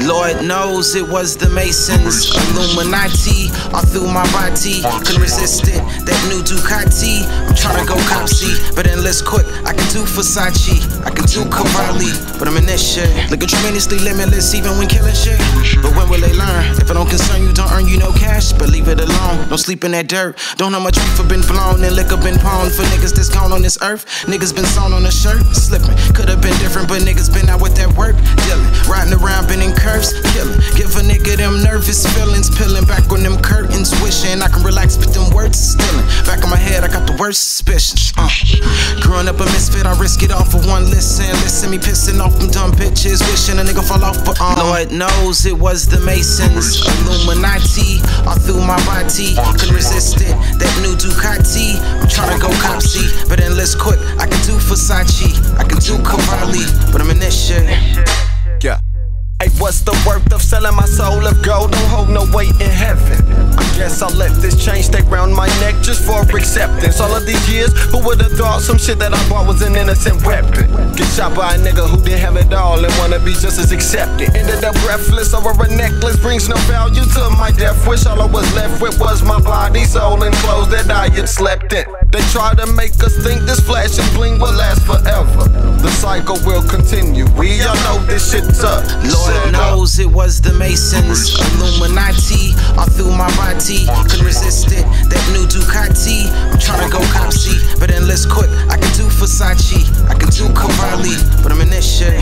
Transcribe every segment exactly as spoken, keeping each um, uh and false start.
Lord knows it was the Masons, Illuminati, all through my body. Couldn't resist it, that new Ducati. I'm tryna go copsy, but endless quick. I can do Versace, I can do Cavalli, but I'm in this shit. Looking tremendously limitless, even when killing shit. But when will they learn? If it don't concern you, don't earn you no cash, but leave it alone. Don't sleep in that dirt. Don't know much reefer been blown and liquor been pawned for niggas that's gone on this earth. Niggas been sewn on a shirt, slipping. Could've been different, but niggas been out with that work, dealing. Riding around, been in curves, killing. Give a nigga them nervous feelings, peeling back on them curtains, wishing I can relax, but them words stealing. Back in my head, I got the worst suspicions. Uh. Growing up a misfit, I risk it all for one listen. Listen me pissing off them dumb bitches, wishing a nigga fall off, but uh. Lord knows it was the Masons, Illuminati, all through my body. Couldn't resist it, that new Ducati. I'm tryna go copsy, but endless quick. I can do Versace, I can do Cavalli, but I'm in this shit. Yeah. Hey, what's the worth of selling my soul if gold don't hold no weight in heaven? I guess I'll let this chain stay round my neck just for acceptance. All of these years, who would've thought some shit that I bought was an innocent weapon? Get shot by a nigga who didn't have it all and wanna be just as accepted. Ended up breathless over a necklace, brings no value to my death wish. All I was left with was my body, soul, and clothes that I had slept in. They try to make us think this flash and bling will last forever. The cycle will continue, we all know this shit's up. Lord knows it was the Masons, Illuminati, all through my body. Couldn't resist it, that new Ducati. I'm tryna go copsy, but endless quick. I can do Versace, I can do Cavalli, but I'm in this shit.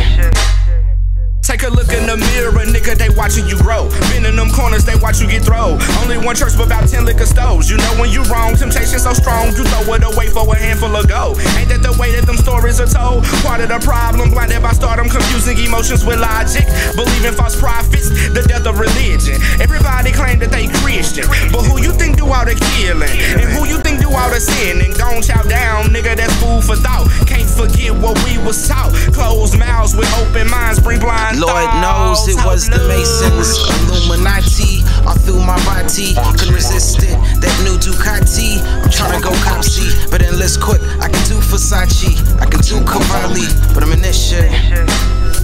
Take a look in the mirror, nigga, they watching you grow. Been in them corners, they watch you get thrown. Only one church, but about ten liquor stores. You know when you wrong, temptation so strong, you throw it away for a handful of gold. Ain't that the way that them stories are told? Part of the problem, blinded by stardom, confusing emotions with logic. Believing false prophets, the death of religion. Everybody claim that they Christian, but who you think do all the killing? And who you think do all the sinning? Gon' chow down, nigga, that's food for thought. Can't forget what we was taught. Closed mouths with open minds, bring blind. Lord knows it was the Masons, Illuminati, all through my body. Couldn't resist it, that new Ducati. I'm tryna go copsy, but endless quick. I can do Versace, I can do Cavalli, but I'm in this shit.